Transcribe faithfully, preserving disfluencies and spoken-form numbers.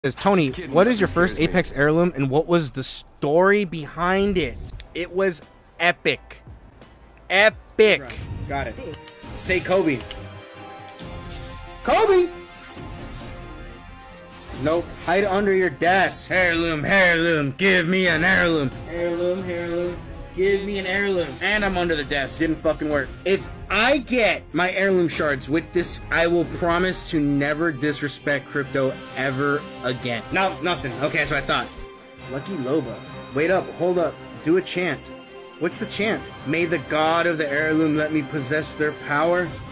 Is Tony, what is your first Apex heirloom and what was the story behind it? It was epic. Epic. Right. Got it. Say Kobe. Kobe! Nope. Hide under your desk. Heirloom, heirloom, give me an heirloom. Heirloom, heirloom, give me an heirloom. And I'm under the desk. Didn't fucking work. If I get my heirloom shards with this, I will promise to never disrespect crypto ever again. No, nothing. Okay, that's what I thought. Lucky Loba. Wait up, hold up. Do a chant. What's the chant? May the god of the heirloom let me possess their power.